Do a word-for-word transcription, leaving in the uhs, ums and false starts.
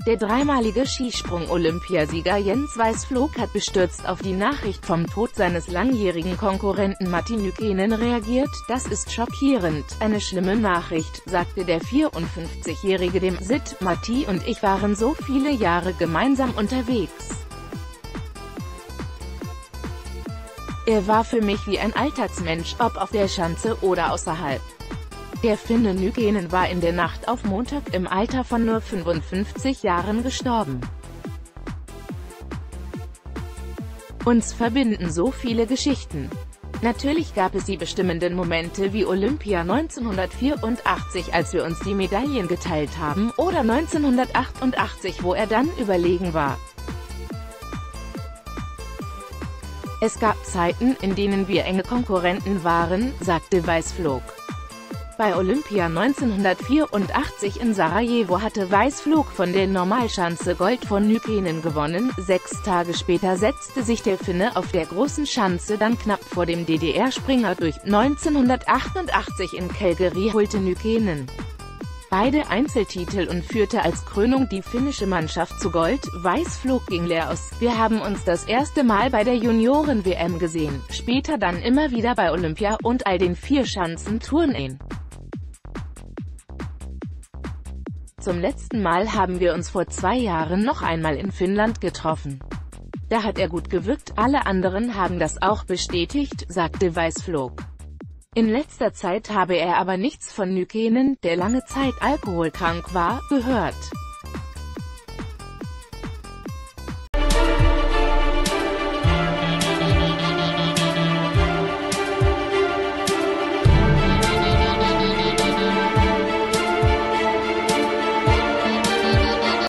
Der dreimalige Skisprung-Olympiasieger Jens Weißflog hat bestürzt auf die Nachricht vom Tod seines langjährigen Konkurrenten Matti Nykänen reagiert. Das ist schockierend, eine schlimme Nachricht, sagte der vierundfünfzigjährige dem S I T. Matti und ich waren so viele Jahre gemeinsam unterwegs. Er war für mich wie ein Alltagsmensch, ob auf der Schanze oder außerhalb. Der Finne Nykänen war in der Nacht auf Montag im Alter von nur fünfundfünfzig Jahren gestorben. Uns verbinden so viele Geschichten. Natürlich gab es die bestimmenden Momente wie Olympia neunzehnhundertvierundachtzig, als wir uns die Medaillen geteilt haben, oder neunzehnhundertachtundachtzig, wo er dann überlegen war. Es gab Zeiten, in denen wir enge Konkurrenten waren, sagte Weißflog. Bei Olympia neunzehnhundertvierundachtzig in Sarajevo hatte Weißflog von der Normalschanze Gold von Nykänen gewonnen. Sechs Tage später setzte sich der Finne auf der großen Schanze dann knapp vor dem D D R-Springer durch. neunzehnhundertachtundachtzig in Calgary holte Nykänen beide Einzeltitel und führte als Krönung die finnische Mannschaft zu Gold. Weißflog ging leer aus. Wir haben uns das erste Mal bei der Junioren-W M gesehen, später dann immer wieder bei Olympia und all den Vierschanzentourneen. Zum letzten Mal haben wir uns vor zwei Jahren noch einmal in Finnland getroffen. Da hat er gut gewirkt, alle anderen haben das auch bestätigt, sagte Weißflog. In letzter Zeit habe er aber nichts von Nykänen, der lange Zeit alkoholkrank war, gehört.